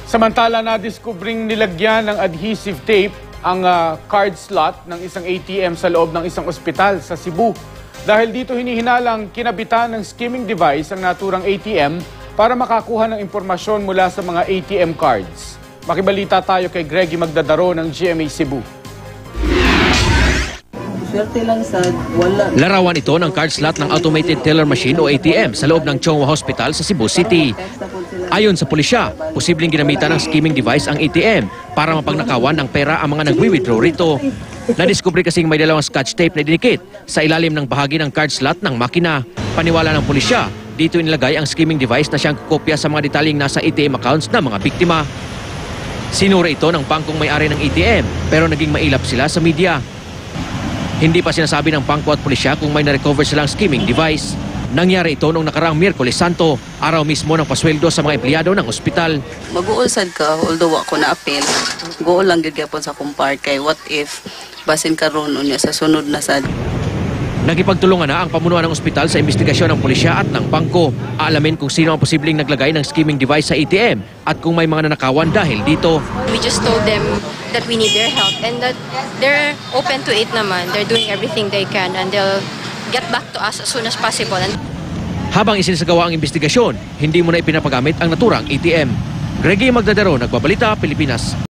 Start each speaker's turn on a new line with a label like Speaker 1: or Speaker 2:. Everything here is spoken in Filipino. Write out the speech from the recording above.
Speaker 1: Samantala, na-discovering nilagyan ng adhesive tape ang card slot ng isang ATM sa loob ng isang ospital sa Cebu. Dahil dito hinihinalang kinabitan ng skimming device ang naturang ATM para makakuha ng impormasyon mula sa mga ATM cards. Makibalita tayo kay Greggy Magdadaro ng GMA Cebu.
Speaker 2: Swerte lang sa wala.
Speaker 3: Larawan ito ng card slot ng automated teller machine o ATM sa loob ng Chongwa Hospital sa Cebu City. Ayon sa pulisya, posibleng ginamitan ng skimming device ang ATM para mapagnakawan ng pera ang mga nagwi-withdraw rito. Nadiskubre kasing may dalawang scotch tape na dinikit sa ilalim ng bahagi ng card slot ng makina. Paniwala ng pulisya, dito inilagay ang skimming device na siyang kopya sa mga detalyeng nasa ATM accounts ng mga biktima. Sinura ito ng bangkong may-ari ng ATM pero naging mailap sila sa media. Hindi pa sinasabi ng bangko at pulisya kung may na-recover silang skimming device. Nangyari ito noong nakaraang Miyerkules Santo, araw mismo ng pasweldo sa mga empleyado ng ospital.
Speaker 2: Mag-uol sad ka, although ako na-appeal, go lang gyapon sa kumpart kay what if basin karon unya sa sunod na sad.
Speaker 3: Nagipagtulungan na ang pamunuan ng ospital sa investigasyon ng pulisya at ng bangko. Aalamin kung sino ang posibleng naglagay ng skimming device sa ATM at kung may mga nanakawan dahil dito.
Speaker 4: We just told them that we need their help and that they're open to it naman. They're doing everything they can and they'll get back to us as soon as possible.
Speaker 3: Habang isinasagawa ang investigasyon, hindi mo na ipinapagamit ang naturang ATM. Greggy Magdadaro, Nagbabalita, Pilipinas.